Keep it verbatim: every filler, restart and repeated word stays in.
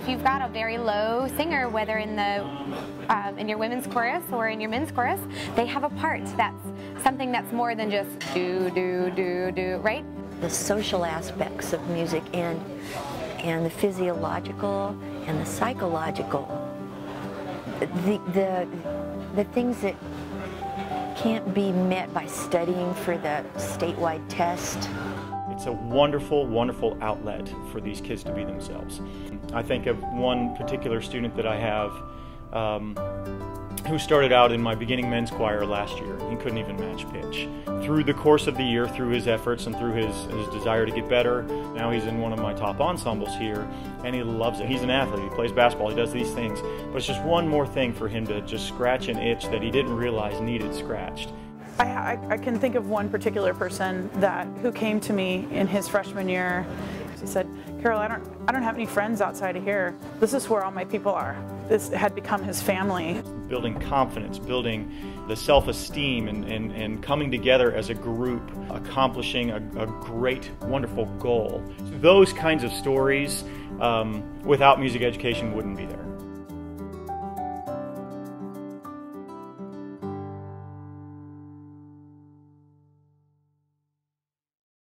if you've got a very low singer, whether in the um, in your women's chorus or in your men's chorus, they have a part that's something that's more than just do, do, do, do, right? The social aspects of music and, and the physiological and the psychological, the, the, the things that can't be met by studying for the statewide test. It's a wonderful, wonderful outlet for these kids to be themselves. I think of one particular student that I have um, who started out in my beginning men's choir last year. He couldn't even match pitch. Through the course of the year, through his efforts and through his, his desire to get better, now he's in one of my top ensembles here, and he loves it. He's an athlete, he plays basketball, he does these things, but it's just one more thing for him to just scratch an itch that he didn't realize needed scratched. I, I, I can think of one particular person that who came to me in his freshman year. He said, "Carol, I don't, I don't have any friends outside of here. This is where all my people are." This had become his family. Building confidence, building the self-esteem, and, and, and coming together as a group, accomplishing a, a great, wonderful goal. Those kinds of stories, um, without music education, wouldn't be there.